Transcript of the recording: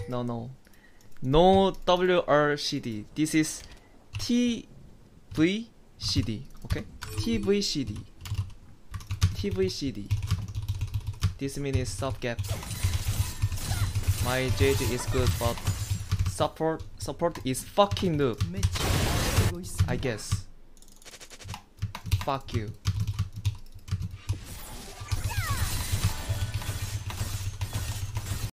No, no. No WRCD. This is TVCD. Okay? TVCD. TVCD. This means stopgap. My JJ is good, but support is fucking noob. I guess. Fuck you.